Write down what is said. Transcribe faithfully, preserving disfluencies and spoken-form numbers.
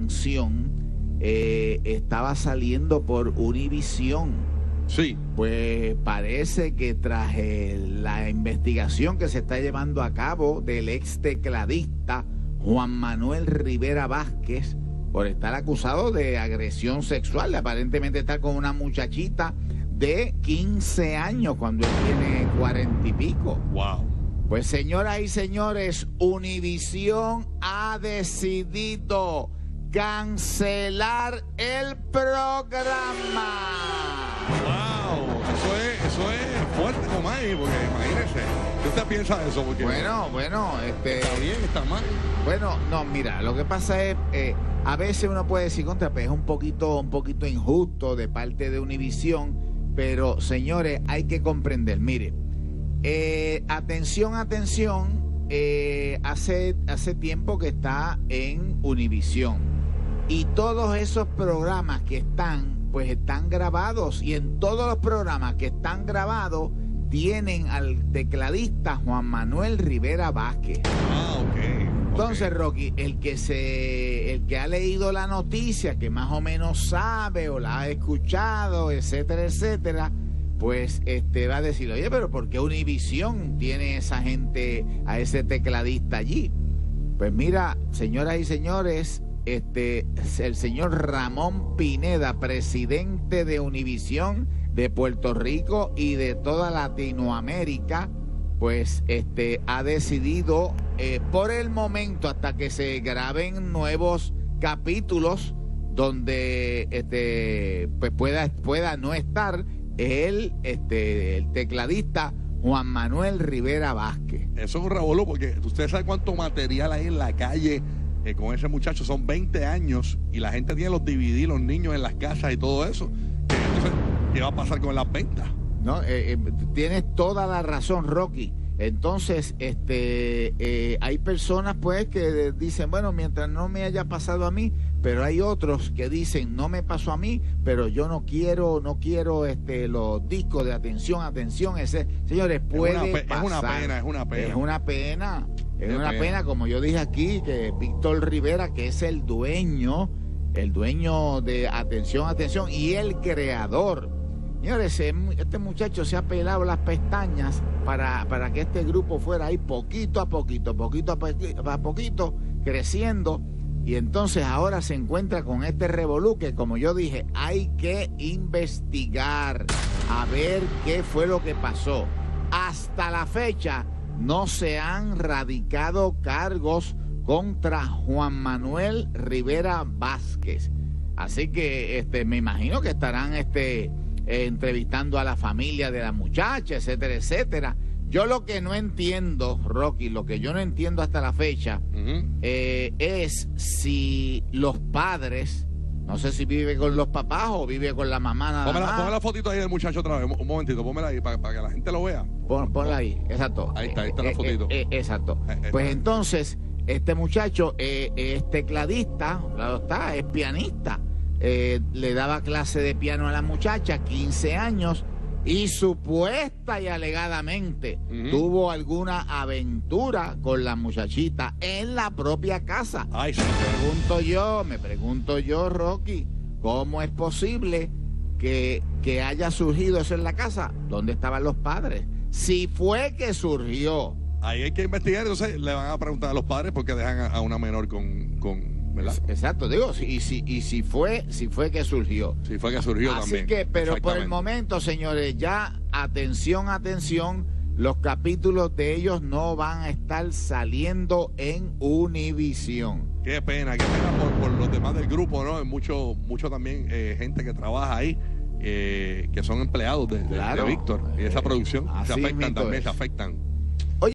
eh, estaba saliendo por Univisión. Sí. Pues parece que tras eh, la investigación que se está llevando a cabo del ex tecladista Juan Manuel Rivera Vázquez por estar acusado de agresión sexual, aparentemente estar con una muchachita de quince años cuando él tiene cuarenta y pico. Wow. Pues señoras y señores, Univisión ha decidido cancelar el programa. Wow, eso es, eso es fuerte, Comay, porque imagínese. ¿Qué usted piensa de eso? Porque bueno, bueno, este... ¿Está bien, está mal? Bueno, no, mira, lo que pasa es, eh, a veces uno puede decir contra, pues es un poquito, un poquito injusto de parte de Univisión, pero señores, hay que comprender, mire, eh, atención, atención, eh, hace, hace tiempo que está en Univisión y todos esos programas que están, pues están grabados, y en todos los programas que están grabados tienen al tecladista Juan Manuel Rivera Vázquez. Ah, ok. Entonces, okay. Rocky, el que se, el que ha leído la noticia, que más o menos sabe o la ha escuchado, etcétera, etcétera, pues este va a decir, oye, pero ¿por qué Univisión tiene esa gente, a ese tecladista allí? Pues mira, señoras y señores, este, el señor Ramón Pineda, presidente de Univisión de Puerto Rico y de toda Latinoamérica, pues este ha decidido eh, por el momento, hasta que se graben nuevos capítulos donde este pues pueda pueda no estar el este el tecladista Juan Manuel Rivera Vázquez. Eso es un revolú, porque usted sabe cuánto material hay en la calle eh, con ese muchacho. Son veinte años y la gente tiene los D V D, los niños en las casas y todo eso. Entonces, ¿qué va a pasar con las ventas? No, eh, eh, tienes toda la razón, Rocky. Entonces, este, eh, hay personas pues que dicen, bueno, mientras no me haya pasado a mí, pero hay otros que dicen, no me pasó a mí, pero yo no quiero, no quiero este, los discos de atención, atención, ese, señores, puede es una, pasar. Es una pena, es una pena. Es una pena, es, es una pena. pena, como yo dije aquí, que Víctor Rivera, que es el dueño, el dueño de Atención, Atención, y el creador. Señores, este muchacho se ha pelado las pestañas para, para que este grupo fuera ahí poquito a poquito, poquito a poquito, a poquito, creciendo, y entonces ahora se encuentra con este revolú que, como yo dije, hay que investigar a ver qué fue lo que pasó. Hasta la fecha no se han radicado cargos contra Juan Manuel Rivera Vázquez. Así que este, me imagino que estarán este, eh, entrevistando a la familia de la muchacha, etcétera, etcétera. Yo lo que no entiendo, Rocky, lo que yo no entiendo hasta la fecha, uh-huh. eh, es si los padres, no sé si vive con los papás o vive con la mamá nada Ponme más. la, ponme la fotito ahí del muchacho otra vez, un, un momentito, pónmela ahí para, para que la gente lo vea. Pon, ponla ahí, exacto. Ahí está, ahí está eh, la fotito. Eh, eh, exacto. Eh, eh, pues entonces, este muchacho eh, es tecladista, claro está, es pianista. Eh, le daba clase de piano a la muchacha, quince años, y supuesta y alegadamente uh-huh. tuvo alguna aventura con la muchachita en la propia casa. Ay, sí. Me pregunto yo, me pregunto yo, Rocky, ¿cómo es posible que, que haya surgido eso en la casa? ¿Dónde estaban los padres? Si fue que surgió. Ahí hay que investigar, entonces le van a preguntar a los padres por qué dejan a, a una menor con... con ¿verdad? Exacto, digo, y si, y si fue, si fue que surgió. Si fue que surgió Así también. Así que, pero por el momento, señores, ya atención, atención, los capítulos de ellos no van a estar saliendo en Univisión. Qué pena, qué pena por, por los demás del grupo, ¿no? Hay mucho, mucho también eh, gente que trabaja ahí, eh, que son empleados de, de, claro. de Víctor y esa producción. Así se afectan también, es. se afectan.